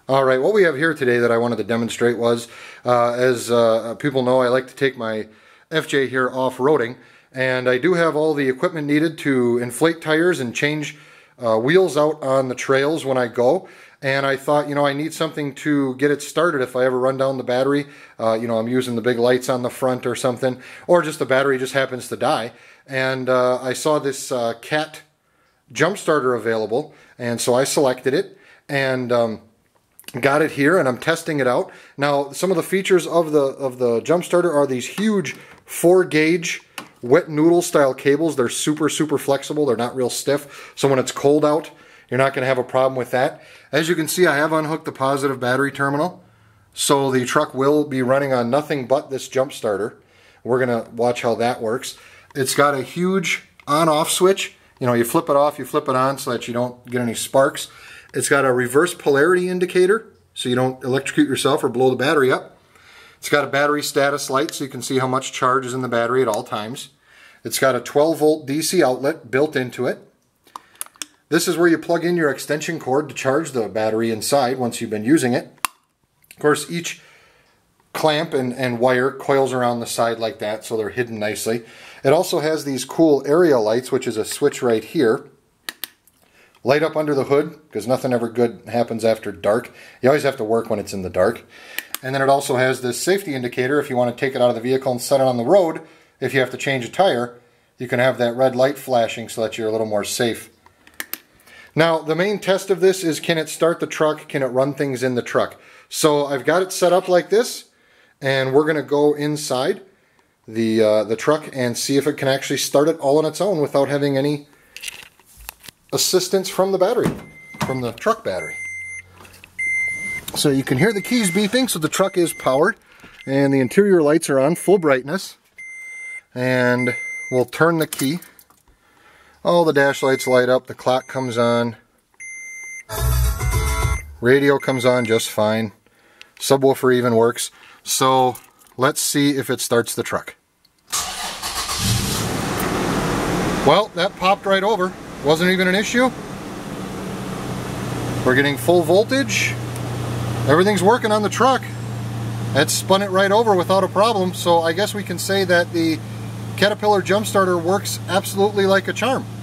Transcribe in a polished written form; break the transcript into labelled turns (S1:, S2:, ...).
S1: Alright, what we have here today that I wanted to demonstrate was, as people know, I like to take my FJ here off-roading, and I do have all the equipment needed to inflate tires and change wheels out on the trails when I go. And I thought, I need something to get it started if I ever run down the battery. I'm using the big lights on the front or something, or just the battery just happens to die. And I saw this CAT jump starter available, and so I selected it and got it here, and I'm testing it out. Now, some of the features of the jump starter are these huge 4-gauge wet noodle style cables. They're super flexible. They're not real stiff, so when it's cold out, you're not going to have a problem with that. As you can see, I have unhooked the positive battery terminal, so the truck will be running on nothing but this jump starter. We're going to watch how that works. It's got a huge on-off switch. You flip it off, you flip it on so that you don't get any sparks. It's got a reverse polarity indicator so you don't electrocute yourself or blow the battery up. It's got a battery status light so you can see how much charge is in the battery at all times. It's got a 12-volt DC outlet built into it. This is where you plug in your extension cord to charge the battery inside once you've been using it. Of course, each clamp and wire coils around the side like that, so they're hidden nicely. It also has these cool area lights, which is a switch right here. Light up under the hood, because nothing ever good happens after dark. You always have to work when it's in the dark. And then it also has this safety indicator. If you want to take it out of the vehicle and set it on the road, if you have to change a tire, you can have that red light flashing so that you're a little more safe. Now, the main test of this is, can it start the truck? Can it run things in the truck? So I've got it set up like this, and we're going to go inside the truck and see if it can actually start it all on its own without having any assistance from the battery, from the truck battery. So you can hear the keys beeping, so the truck is powered, and the interior lights are on full brightness. And we'll turn the key. All the dash lights light up, the clock comes on, radio comes on just fine, subwoofer even works. So let's see if it starts the truck. Well, that popped right over. Wasn't even an issue. We're getting full voltage. Everything's working on the truck. It spun it right over without a problem. So I guess we can say that the Caterpillar jump starter works absolutely like a charm.